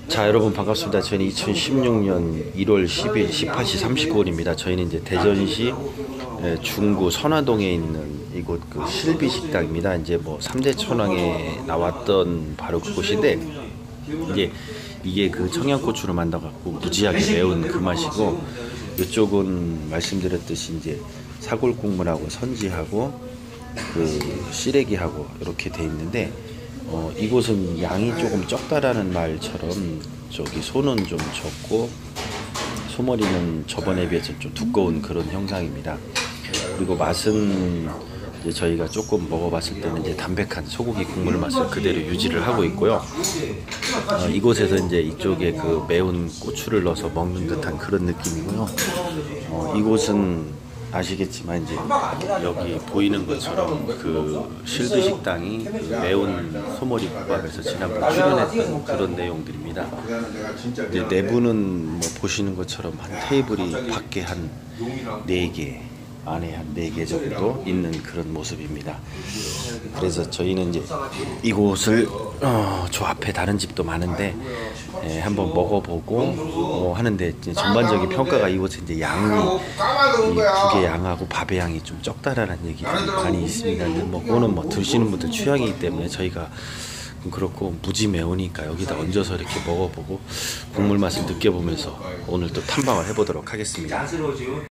자, 여러분 반갑습니다. 저희는 2016년 1월 10일 18시 39분입니다. 저희는 이제 대전시 중구 선화동에 있는 이곳 그 실비식당입니다. 이제 뭐 3대 천왕에 나왔던 바로 그곳인데, 이제 이게 그 청양고추로 만들어갖고 무지하게 매운 그 맛이고, 이쪽은 말씀드렸듯이 이제 사골국물하고 선지하고 그 시래기하고 이렇게 돼 있는데, 이곳은 양이 조금 적다라는 말처럼 저기 소는 좀 적고 소머리는 저번에 비해서 좀 두꺼운 그런 형상입니다. 그리고 맛은 이제 저희가 조금 먹어봤을 때는 이제 담백한 소고기 국물 맛을 그대로 유지를 하고 있고요. 이곳에서 이제 이쪽에 그 매운 고추를 넣어서 먹는 듯한 그런 느낌이고요. 이곳은 아시겠지만 이제 여기 보이는 것처럼 그 실비식당이 그 매운 소머리 국밥에서 지난번 출연했던 그런 내용들입니다. 이제 내부는 뭐 보시는 것처럼 한 테이블이 밖에 한 4개, 안에 한 4개 정도 있는 그런 모습입니다. 그래서 저희는 이제 이곳을 저 앞에 다른 집도 많은데 한번 먹어보고 하는데, 이제 전반적인 평가가 이곳에 이제 양이 이 국의 양하고 밥의 양이 좀 적다라는 얘기들이 많이 있습니다. 근데 뭐 그거는 뭐 드시는 분들 취향이기 때문에 저희가 그렇고, 무지 매우니까 여기다 얹어서 이렇게 먹어보고 국물 맛을 느껴보면서 오늘 또 탐방을 해보도록 하겠습니다.